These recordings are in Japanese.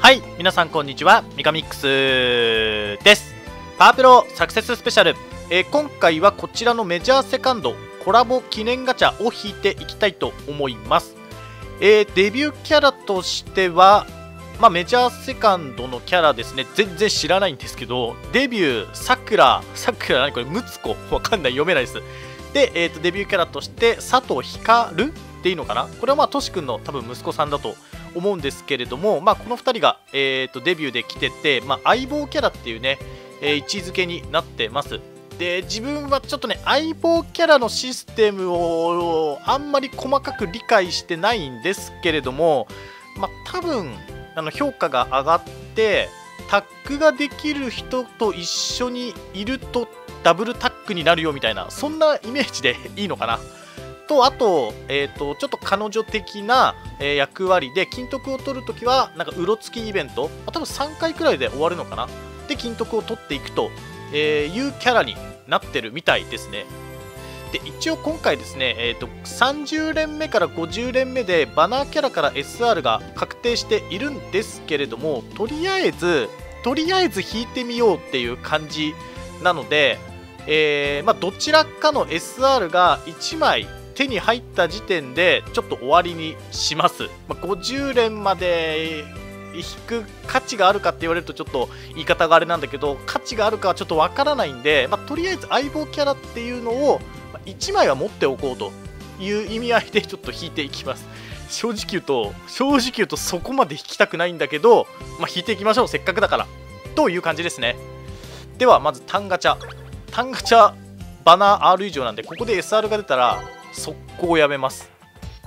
はい、皆さんこんにちは、ミカミックスです。パワープロサクセススペシャル、今回はこちらのメジャーセカンドコラボ記念ガチャを引いていきたいと思います。デビューキャラとしては、メジャーセカンドのキャラですね、全然知らないんですけど、デビュー、さくら、何これ、むつこ、わかんない、読めないです。で、デビューキャラとして、佐藤光っていいのかな、これはトシ君の多分息子さんだと思うんですけれども、この2人が、デビューで来てて、相棒キャラっていうね、位置づけになってます。で、自分はちょっとね、相棒キャラのシステムをあんまり細かく理解してないんですけれども、多分評価が上がってタッグができる人と一緒にいるとダブルタッグになるよみたいな、そんなイメージでいいのかなと、あと、ちょっと彼女的な、役割で金徳を取るときはなんかうろつきイベント、多分3回くらいで終わるのかな、で金徳を取っていくというキャラになってるみたいですね。で、一応今回ですね、30連目から50連目でバナーキャラから SR が確定しているんですけれども、とりあえず引いてみようっていう感じなので、どちらかの SR が1枚手に入った時点でちょっと終わりにします。50連まで引く価値があるかって言われるとちょっと言い方があれなんだけど、価値があるかはちょっとわからないんで、とりあえず相棒キャラっていうのを1枚は持っておこうという意味合いでちょっと引いていきます。正直言うとそこまで引きたくないんだけど、引いていきましょう、せっかくだからという感じですね。ではまず単ガチャバナー R 以上なんで、ここで SR が出たら速攻やめます。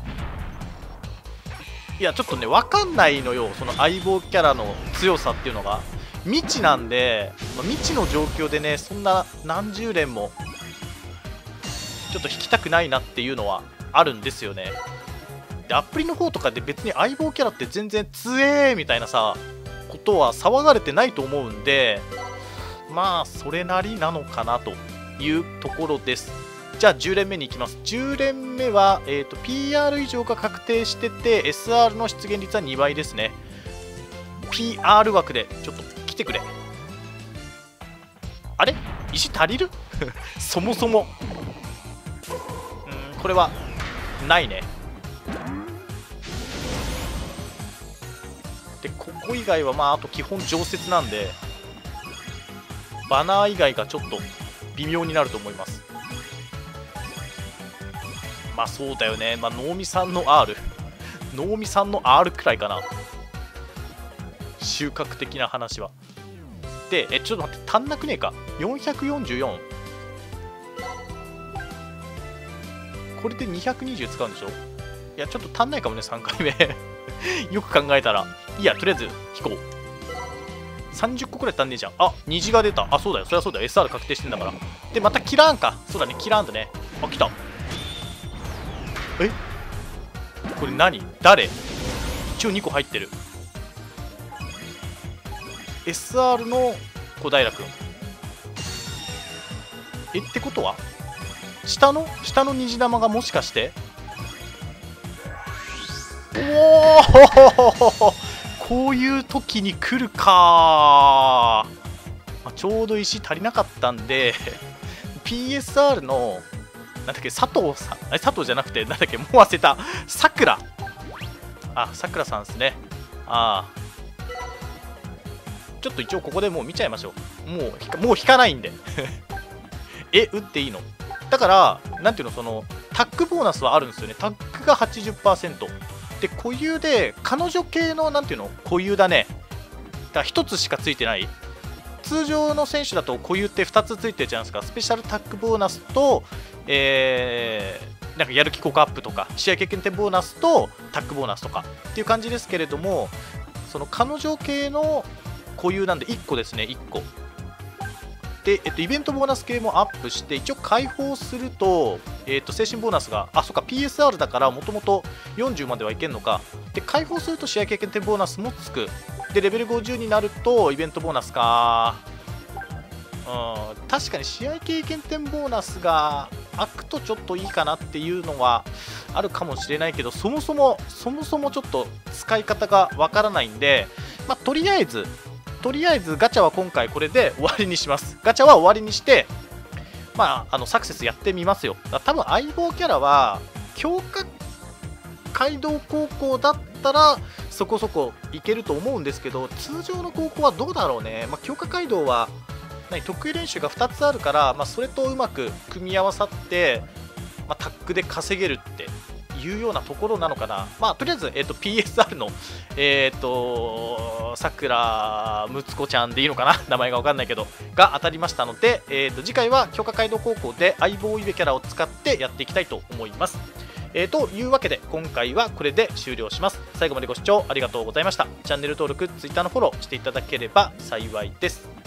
いやちょっとね、分かんないのよ、その相棒キャラの強さっていうのが未知なんで、未知の状況でね、そんな何十連もちょっと引きたくないなっていうのはあるんですよね。で、アプリの方とかで別に相棒キャラって全然強えみたいなことは騒がれてないと思うんで、それなりなのかなというところです。じゃあ10連目に行きます。10連目は、PR 以上が確定してて SR の出現率は2倍ですね。 PR 枠でちょっと来てくれ。あれ、石足りるそもそもこれはないね。で、ここ以外はあと基本常設なんで、バナー以外がちょっと微妙になると思います。そうだよね。能見さんの R くらいかな、収穫的な話は。で、ちょっと待って、足んなくねえか。444、これで220使うんでしょ。いやちょっと足んないかもね、3回目よく考えたら。いやとりあえず引こう。30個くらい足んねえじゃん。虹が出た。そうだよ、そりゃそうだよ、 SR 確定してんだから。で、またキラーンか。そうだね、キラーンだね。来た。これ誰。一応2個入ってる。 SR の小平君。ってことは下の虹玉がもしかして、こういう時に来るか。ちょうど石足りなかったんでPSR のなんだっけ、佐藤さん、佐藤じゃなくてなんだっけ、もう忘れた。さくらさんですね。ちょっと一応ここでもう見ちゃいましょう。もう引かないんで打っていいのだから、なんていうの、そのタッグボーナスはあるんですよね。タッグが 80% で、固有で彼女系のなんていうの、固有だね。だから1つしかついてない。通常の選手だと固有って2つついてるじゃないですか。スペシャルタッグボーナスと、なんかやる気効果アップとか試合経験点ボーナスとタッグボーナスとかっていう感じですけれども、その彼女系の固有なんで1個ですね、1個で、イベントボーナス系もアップして、一応解放すると、精神ボーナスが、そっか、PSR だからもともと40まではいけんのか。で、解放すると試合経験点ボーナスもつく。で、レベル50になるとイベントボーナスか。確かに試合経験点ボーナスが開くとちょっといいかなっていうのはあるかもしれないけど、そもそもちょっと使い方がわからないんで、 とりあえずガチャは今回これで終わりにします。ガチャは終わりにして、サクセスやってみますよ。多分相棒キャラは強化街道高校だったらそこそこいけると思うんですけど、通常の高校はどうだろうね。強化街道は得意練習が2つあるから、それとうまく組み合わさって、タッグで稼げるっていうようなところなのかな。とりあえず、PSR のさくらむつこちゃんでいいのかな名前が分かんないけどが当たりましたので、次回は強化街道高校で相棒イベキャラを使ってやっていきたいと思います。というわけで今回はこれで終了します。最後までご視聴ありがとうございました。チャンネル登録、Twitter のフォローしていただければ幸いです。